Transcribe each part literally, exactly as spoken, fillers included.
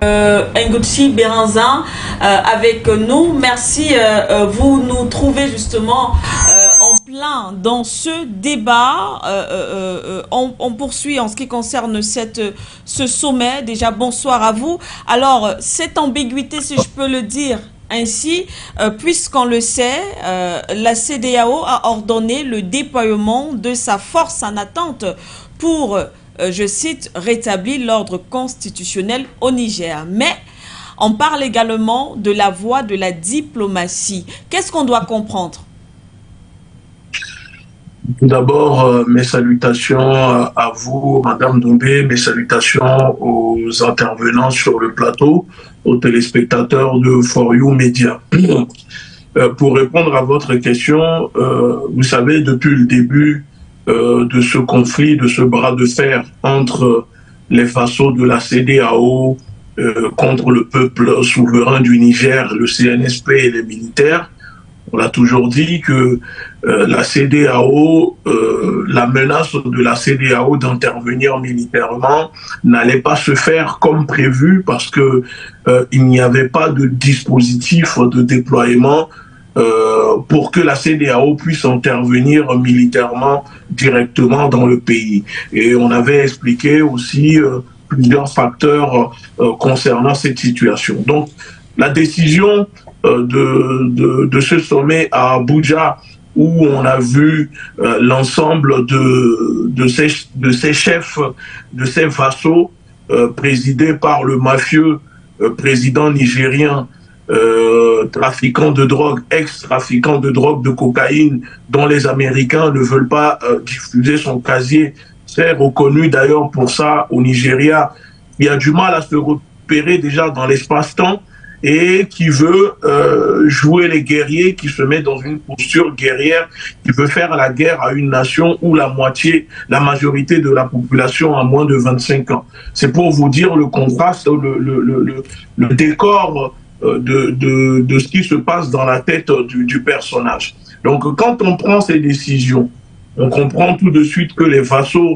Euh, Ngotchi Béranzin euh, avec nous. Merci. Euh, euh, vous nous trouvez justement euh, en plein dans ce débat. Euh, euh, euh, on, on poursuit en ce qui concerne cette, ce sommet. Déjà, bonsoir à vous. Alors, cette ambiguïté, si je peux le dire ainsi, euh, puisqu'on le sait, euh, la C E D E A O a ordonné le déploiement de sa force en attente pour... Euh, je cite, rétablir l'ordre constitutionnel au Niger. Mais on parle également de la voie de la diplomatie. Qu'est-ce qu'on doit comprendre? Tout d'abord, euh, mes salutations à vous, Madame Doumbé, mes salutations aux intervenants sur le plateau, aux téléspectateurs de For You Media. euh, pour répondre à votre question, euh, vous savez, depuis le début Euh, de ce conflit, de ce bras de fer entre les vassaux de la C E D E A O euh, contre le peuple souverain du Niger, le C N S P et les militaires. On a toujours dit que euh, la C E D E A O, euh, la menace de la C E D E A O d'intervenir militairement n'allait pas se faire comme prévu parce que euh, il n'y avait pas de dispositif de déploiement Euh, pour que la C E D E A O puisse intervenir militairement directement dans le pays. Et on avait expliqué aussi euh, plusieurs facteurs euh, concernant cette situation. Donc, la décision euh, de, de, de ce sommet à Abuja, où on a vu euh, l'ensemble de, de, ces, de ces chefs, de ces vassaux euh, présidés par le mafieux euh, président nigérien, Euh, trafiquant de drogue, ex-trafiquant de drogue, de cocaïne, dont les Américains ne veulent pas euh, diffuser son casier, très reconnu d'ailleurs pour ça au Nigeria, il a du mal à se repérer déjà dans l'espace-temps et qui veut euh, jouer les guerriers, qui se met dans une posture guerrière, qui veut faire la guerre à une nation où la moitié, la majorité de la population a moins de vingt-cinq ans. C'est pour vous dire le contraste, le, le, le, le, le décor De, de, de ce qui se passe dans la tête du, du personnage. Donc quand on prend ces décisions, on comprend tout de suite que les vassaux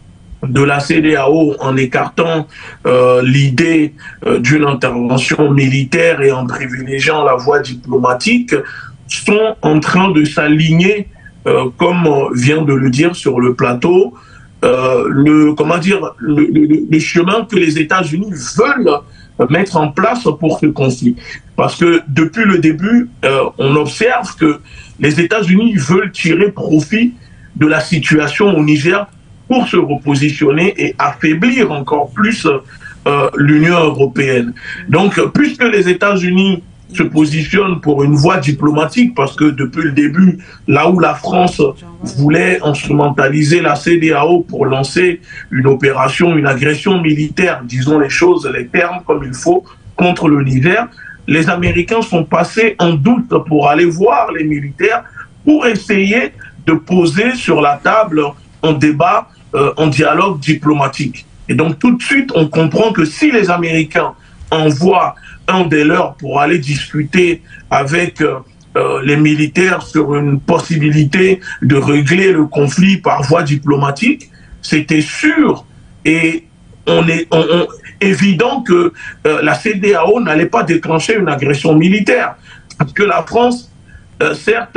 de la C E D E A O, en écartant euh, l'idée euh, d'une intervention militaire et en privilégiant la voie diplomatique, sont en train de s'aligner, euh, comme vient de le dire sur le plateau, euh, le, comment dire, le, le, le chemin que les États-Unis veulent mettre en place pour ce conflit. Parce que depuis le début, euh, on observe que les États-Unis veulent tirer profit de la situation au Niger pour se repositionner et affaiblir encore plus euh, l'Union européenne. Donc, puisque les États-Unis se positionne pour une voie diplomatique, parce que depuis le début, là où la France voulait instrumentaliser la C E D E A O pour lancer une opération, une agression militaire, disons les choses, les termes comme il faut, contre le Niger, les Américains sont passés en doute pour aller voir les militaires pour essayer de poser sur la table un débat, euh, un dialogue diplomatique. Et donc tout de suite, on comprend que si les Américains envoient un des leurs pour aller discuter avec euh, euh, les militaires sur une possibilité de régler le conflit par voie diplomatique, c'était sûr et on est on, on, évident que euh, la C E D E A O n'allait pas déclencher une agression militaire. Parce que la France, euh, certes,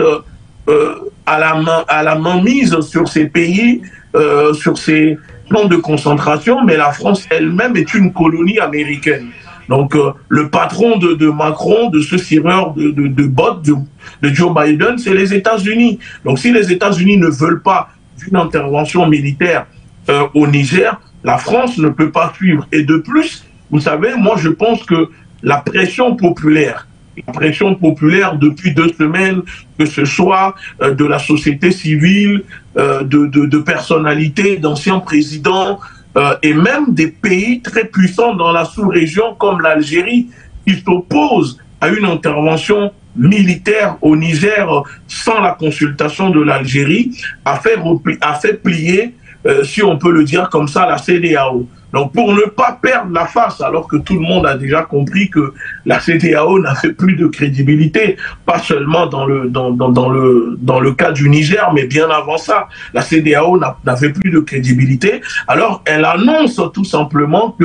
euh, a, la main, a la main mise sur ces pays, euh, sur ces camps de concentration, mais la France elle-même est une colonie américaine. Donc, euh, le patron de, de Macron, de ce tireur de, de, de bottes de, de Joe Biden, c'est les États-Unis. Donc, si les États-Unis ne veulent pas d'une intervention militaire euh, au Niger, la France ne peut pas suivre. Et de plus, vous savez, moi, je pense que la pression populaire, la pression populaire depuis deux semaines, que ce soit euh, de la société civile, euh, de, de, de personnalités, d'anciens présidents, Euh, et même des pays très puissants dans la sous-région comme l'Algérie qui s'opposent à une intervention militaire au Niger sans la consultation de l'Algérie a fait, a fait plier, euh, si on peut le dire comme ça, la C E D E A O. Donc pour ne pas perdre la face, alors que tout le monde a déjà compris que la C E D E A O n'avait plus de crédibilité, pas seulement dans le, dans, dans, dans, le, dans le cas du Niger, mais bien avant ça, la C E D E A O n'avait plus de crédibilité. Alors elle annonce tout simplement que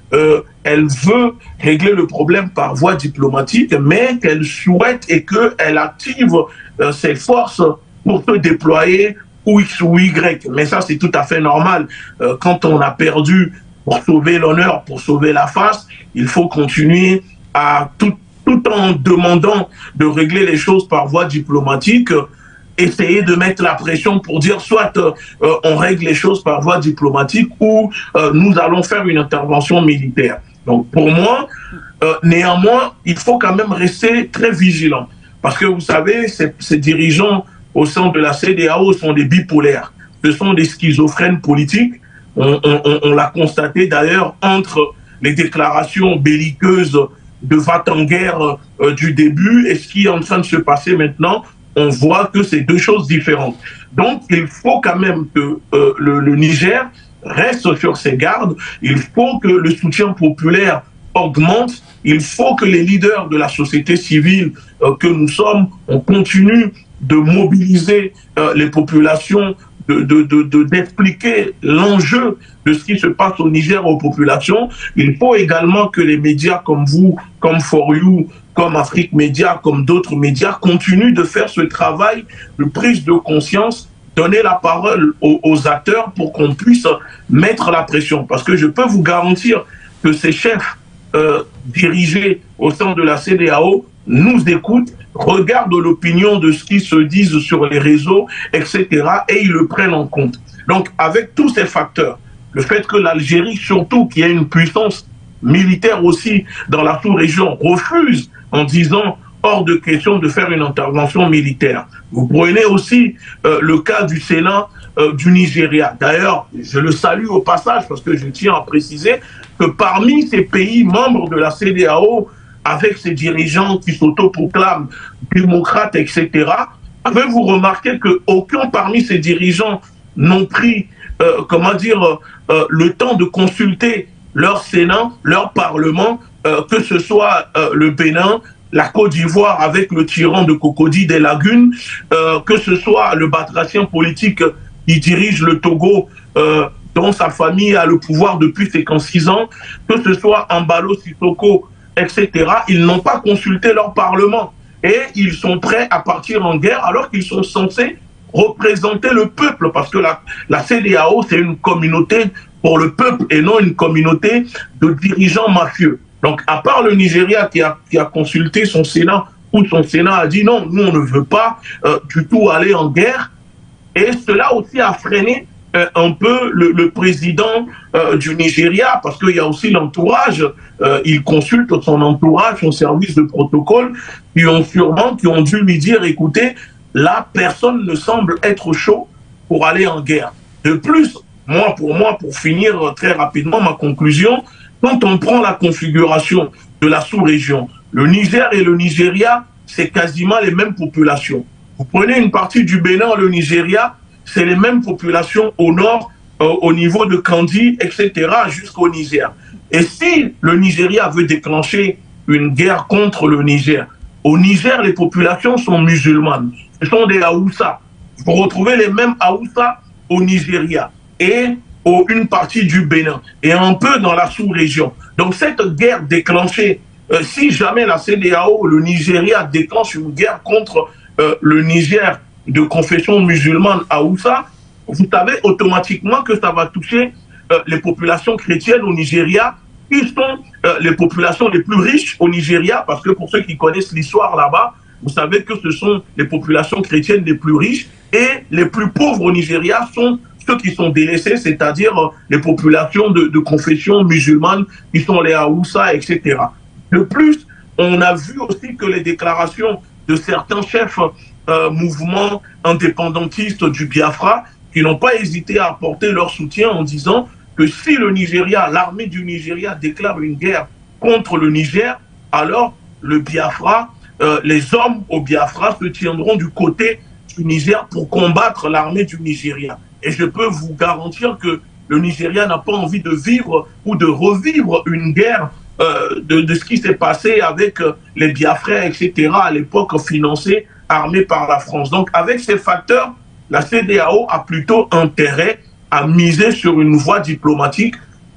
euh, elle veut régler le problème par voie diplomatique, mais qu'elle souhaite et qu'elle active euh, ses forces pour se déployer ou X ou Y. Mais ça, c'est tout à fait normal. Euh, quand on a perdu pour sauver l'honneur, pour sauver la face, il faut continuer à, tout, tout en demandant de régler les choses par voie diplomatique, essayer de mettre la pression pour dire soit euh, on règle les choses par voie diplomatique ou euh, nous allons faire une intervention militaire. Donc pour moi, euh, néanmoins, il faut quand même rester très vigilant. Parce que vous savez, ces, ces dirigeants au sein de la C D A O sont des bipolaires. Ce sont des schizophrènes politiques. On, on, on l'a constaté d'ailleurs entre les déclarations belliqueuses de va-t-en-guerre euh, du début et ce qui est en train de se passer maintenant. On voit que c'est deux choses différentes. Donc, il faut quand même que euh, le, le Niger reste sur ses gardes. Il faut que le soutien populaire augmente. Il faut que les leaders de la société civile euh, que nous sommes, on continue de mobiliser euh, les populations, de, de, de, de, d'expliquer l'enjeu de ce qui se passe au Niger aux populations. Il faut également que les médias comme vous, comme For You, comme Afrique Média, comme d'autres médias, continuent de faire ce travail de prise de conscience, donner la parole aux, aux acteurs pour qu'on puisse mettre la pression. Parce que je peux vous garantir que ces chefs euh, dirigés au sein de la C D A O nous écoutent, regardent l'opinion de ce qui se disent sur les réseaux, et cetera, et ils le prennent en compte. Donc, avec tous ces facteurs, le fait que l'Algérie, surtout, qui a une puissance militaire aussi dans la sous-région, refuse en disant hors de question de faire une intervention militaire. Vous prenez aussi euh, le cas du Sénat euh, du Nigeria. D'ailleurs, je le salue au passage parce que je tiens à préciser que parmi ces pays membres de la C D A O, avec ces dirigeants qui s'autoproclament démocrates, et cetera, avez-vous remarqué qu'aucun parmi ces dirigeants n'ont pris, euh, comment dire, euh, le temps de consulter leur Sénat, leur Parlement, euh, que ce soit euh, le Bénin, la Côte d'Ivoire avec le tyran de Cocody des Lagunes, euh, que ce soit le batracien politique qui dirige le Togo, euh, dont sa famille a le pouvoir depuis cinquante-six ans, que ce soit Embalo Sissoko, et cetera. Ils n'ont pas consulté leur Parlement et ils sont prêts à partir en guerre alors qu'ils sont censés représenter le peuple, parce que la, la C D A O, c'est une communauté pour le peuple et non une communauté de dirigeants mafieux. Donc, à part le Nigeria qui a, qui a consulté son Sénat, où son Sénat a dit non, nous on ne veut pas euh, du tout aller en guerre, et cela aussi a freiné euh, un peu le, le président euh, du Nigeria, parce qu'il y a aussi l'entourage, euh, il consulte son entourage, son service de protocole, qui ont sûrement, qui ont dû lui dire, écoutez, là, personne ne semble être chaud pour aller en guerre. De plus, moi, pour moi, pour finir très rapidement ma conclusion, quand on prend la configuration de la sous-région, le Niger et le Nigeria, c'est quasiment les mêmes populations. Vous prenez une partie du Bénin, le Nigeria, c'est les mêmes populations au nord, euh, au niveau de Kandi, et cetera, jusqu'au Niger. Et si le Nigeria veut déclencher une guerre contre le Niger, au Niger, les populations sont musulmanes. Ce sont des Haoussa. Vous retrouvez les mêmes Haoussa au Nigeria et au, une partie du Bénin et un peu dans la sous-région. Donc cette guerre déclenchée, euh, si jamais la C D A O, le Nigeria déclenche une guerre contre euh, le Niger de confession musulmane Haoussa, vous savez automatiquement que ça va toucher euh, les populations chrétiennes au Nigeria, qui sont euh, les populations les plus riches au Nigeria, parce que pour ceux qui connaissent l'histoire là-bas, vous savez que ce sont les populations chrétiennes les plus riches, et les plus pauvres au Nigeria sont ceux qui sont délaissés, c'est-à-dire euh, les populations de, de confession musulmane, qui sont les Haoussa, et cetera. De plus, on a vu aussi que les déclarations de certains chefs euh, mouvements indépendantistes du Biafra, qui n'ont pas hésité à apporter leur soutien en disant que si le Nigeria, l'armée du Nigeria déclare une guerre contre le Niger, alors le Biafra, euh, les hommes au Biafra se tiendront du côté du Niger pour combattre l'armée du Nigeria. Et je peux vous garantir que le Nigeria n'a pas envie de vivre ou de revivre une guerre euh, de, de ce qui s'est passé avec euh, les Biafrais, et cetera, à l'époque financés, armés par la France. Donc avec ces facteurs, la C D A O a plutôt intérêt à miser sur une voie diplomatique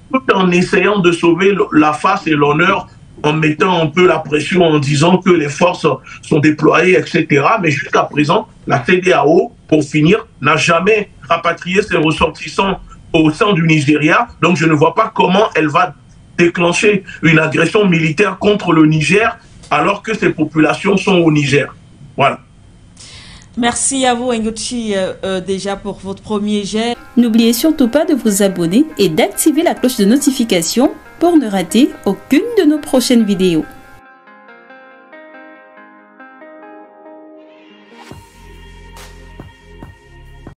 tout en essayant de sauver la face et l'honneur, en mettant un peu la pression, en disant que les forces sont déployées, et cetera. Mais jusqu'à présent, la C E D E A O, pour finir, n'a jamais rapatrié ses ressortissants au sein du Nigeria. Donc je ne vois pas comment elle va déclencher une agression militaire contre le Niger alors que ces populations sont au Niger. Voilà. Merci à vous, Nguchi, euh, euh, déjà pour votre premier jet. N'oubliez surtout pas de vous abonner et d'activer la cloche de notification pour ne rater aucune de nos prochaines vidéos.